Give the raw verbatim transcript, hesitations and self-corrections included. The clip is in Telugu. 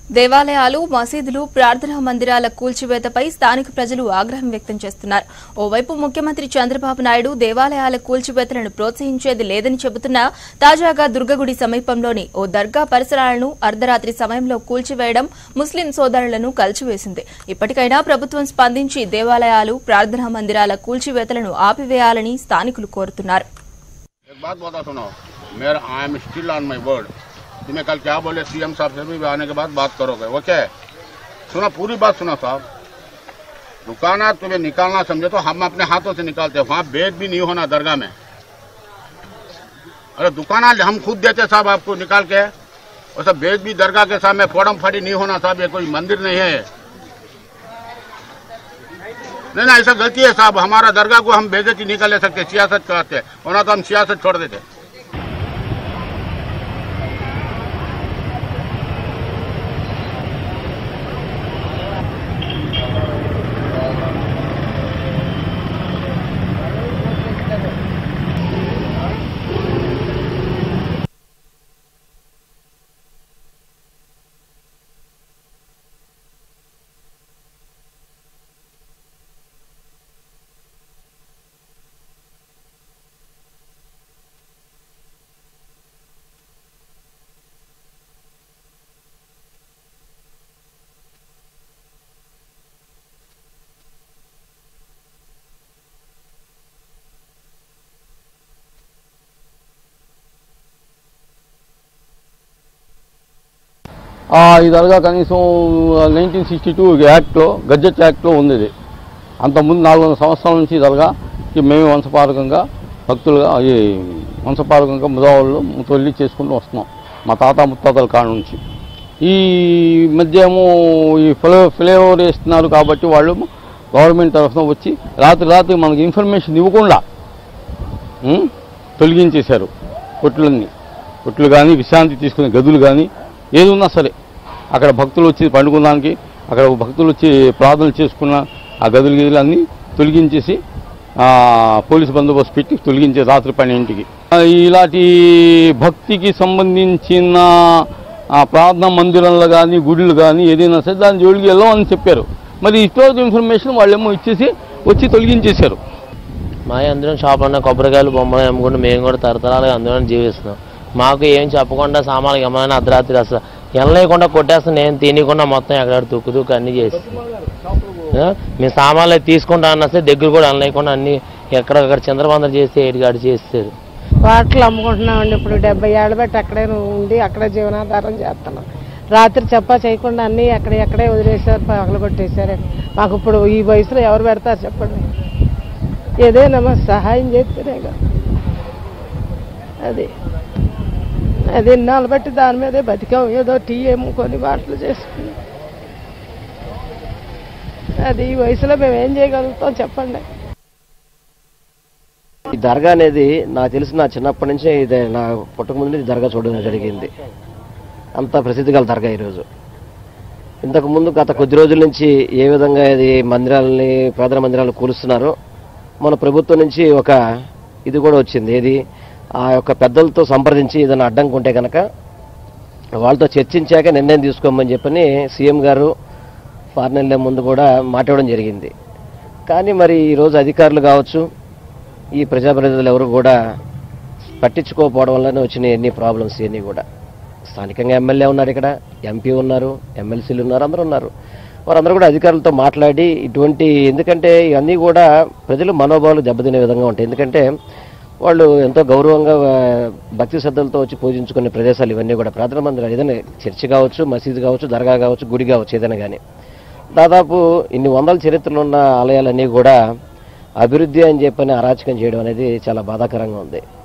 దేవాలయాలు, మసీదులు, ప్రార్థనా మందిరాల కూల్చివేతపై స్థానిక ప్రజలు ఆగ్రహం వ్యక్తం చేస్తున్నారు. ఓవైపు ముఖ్యమంత్రి చంద్రబాబు నాయుడు దేవాలయాల కూల్చివేతలను ప్రోత్సహించేది లేదని చెబుతున్నా తాజాగా దుర్గగుడి సమీపంలోని ఓ దర్గా పరిసరాలను అర్ధరాత్రి సమయంలో కూల్చివేయడం ముస్లిం సోదరులను కలిచివేసింది. ఇప్పటికైనా ప్రభుత్వం స్పందించి దేవాలయాలు, ప్రార్థనా మందిరాల కూల్చివేతలను ఆపివేయాలని స్థానికులు కోరుతున్నారు. तुम्हें कल क्या बोले सीएम साहब से भी आने के बाद बात करोगे, ओके? सुना, पूरी बात सुना साहब। दुकाना तुम्हें निकालना समझे तो हम अपने हाथों से निकालते हैं, वहाँ बेद भी नहीं होना दरगाह में। अरे दुकाना हम खुद देते साहब आपको निकाल के, और सब बेद भी दरगाह के सामने फोड़म फाड़ी नहीं होना साहब। ये कोई मंदिर नहीं है, नहीं ना, ऐसा गलती है साहब। हमारा दरगाह को हम बेइज्जती नहीं कर ले सकते, सियासत करते, वरना तो हम सियासत छोड़ देते। ఈ దర్గా కనీసం నైన్టీన్ సిక్స్టీ టూ యాక్ట్లో గజెట్ యాక్ట్లో ఉంది. ఇది అంతకుముందు నాలుగు వందల సంవత్సరాల నుంచి ఈ దర్గా మేమే వంశపారకంగా భక్తులుగా ఈ వంశపారకంగా ముదావుళ్ళు తొలి చేసుకుంటూ వస్తున్నాం మా తాత ముత్తాతల కాడ నుంచి. ఈ మధ్య ఏమో ఈ ఫ్లే ఫ్లేవర్ వేస్తున్నారు కాబట్టి వాళ్ళు గవర్నమెంట్ తరఫున వచ్చి రాత్రి రాత్రి మనకి ఇన్ఫర్మేషన్ ఇవ్వకుండా తొలగించేశారు కొట్లన్నీ. కొట్లు కానీ, విశ్రాంతి తీసుకునే గదులు కానీ, ఏది ఉన్నా సరే అక్కడ భక్తులు వచ్చి పండుకోవడానికి, అక్కడ భక్తులు వచ్చి ప్రార్థనలు చేసుకున్న ఆ గదులు గదులు అన్నీ తొలగించేసి పోలీసు బందోబస్తు పెట్టి తొలగించే రాత్రి పన్నెండింటికి. ఇలాంటి భక్తికి సంబంధించిన ప్రార్థనా మందిరంలో కానీ, గుడులు కానీ ఏదైనా సరే దాని జోలికి వెళ్ళమని చెప్పారు. మరి ఇటువంటి ఇన్ఫర్మేషన్ వాళ్ళేమో ఇచ్చేసి వచ్చి తొలగించేశారు. మా అందరం షాపులో కొబ్బరికాయలు, బొమ్మలు అమ్ముకుంటూ మేము కూడా తరతరాలుగా అందరం జీవిస్తున్నాం. మాకు ఏం చెప్పకుండా సామాన్లు ఏమైనా అర్ధరాత్రి అసలు వెళ్ళలేకుండా కొట్టేస్తాను, నేను తినకుండా మొత్తం ఎక్కడ తుక్కు తుక్కు అన్నీ చేస్తాను. మేము సామాన్లు తీసుకుంటా అన్నా సరే దగ్గర కూడా వెళ్ళలేకుండా అన్ని ఎక్కడక్కడ చంద్రబందరు చేస్తే ఏడుగాడు చేస్తారు. వాటలు అమ్ముకుంటున్నామండి. ఇప్పుడు డెబ్బై ఏళ్ళ బట్టి అక్కడే ఉండి అక్కడే జీవనాధారం చేస్తున్నాం. రాత్రి చెప్పా చేయకుండా అన్నీ ఎక్కడ ఎక్కడే వదిలేశారు, పగలు కొట్టేశారు. మాకు ఇప్పుడు ఈ వయసులో ఎవరు పెడతారు చెప్పండి? ఏదైనా మా సహాయం చేస్తేనే కదా. అది అది ఇన్నాళ్ళు బట్టి దాని మీదే బతికాం. ఏదో టీ ఏముకొని వాటలు చేసుకుని అది ఈ వయసులో మేము ఏం చేయగలుగుతాం చెప్పండి? ఈ దర్గా అనేది నాకు తెలిసి నా చిన్నప్పటి నుంచే ఇదే, నా పుట్టక ముందు దర్గా చూడడం జరిగింది. అంత ప్రసిద్ధి గల దర్గా ఈరోజు. ఇంతకుముందు గత కొద్ది రోజుల నుంచి ఏ విధంగా ఇది మందిరాలని, ప్రార్థనా మందిరాలను కూలుస్తున్నారో మన ప్రభుత్వం నుంచి ఒక ఇది కూడా వచ్చింది. ఏది, ఆ యొక్క పెద్దలతో సంప్రదించి ఏదైనా అడ్డంకి ఉంటే కనుక వాళ్ళతో చర్చించాక నిర్ణయం తీసుకోమని చెప్పని సీఎం గారు ఆరు నెలల ముందు కూడా మాట్లాడడం జరిగింది. కానీ మరి ఈరోజు అధికారులు కావచ్చు, ఈ ప్రజాప్రతినిధులు ఎవరు కూడా పట్టించుకోకపోవడం వల్లనే వచ్చిన ఎన్ని ప్రాబ్లమ్స్ ఇవన్నీ కూడా. స్థానికంగా ఎమ్మెల్యే ఉన్నారు, ఇక్కడ ఎంపీ ఉన్నారు, ఎమ్మెల్సీలు ఉన్నారు, అందరూ ఉన్నారు. వారందరూ కూడా అధికారులతో మాట్లాడి ఇటువంటి, ఎందుకంటే ఇవన్నీ కూడా ప్రజలు మనోభావాలు దెబ్బతినే విధంగా ఉంటాయి. ఎందుకంటే వాళ్ళు ఎంతో గౌరవంగా భక్తి శ్రద్ధలతో వచ్చి పూజించుకునే ప్రదేశాలు ఇవన్నీ కూడా. ప్రార్థనా మందిరాలు ఏదైనా చర్చి కావచ్చు, మసీదు కావచ్చు, దర్గా కావచ్చు, గుడి కావచ్చు, ఏదైనా కానీ దాదాపు ఇన్ని వందల చరిత్రలు ఉన్న ఆలయాలన్నీ కూడా అభివృద్ధి అని చెప్పని అరాచకం చేయడం అనేది చాలా బాధాకరంగా ఉంది.